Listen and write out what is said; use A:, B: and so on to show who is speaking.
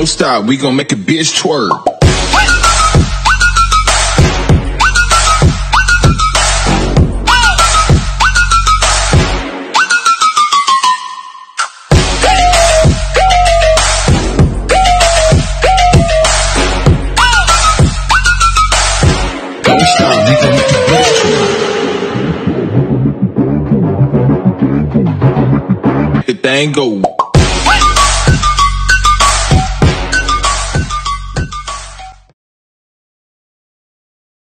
A: Don't stop, we gon' make a bitch twerk. Don't stop, we gon' make a bitch twerk. The thing go.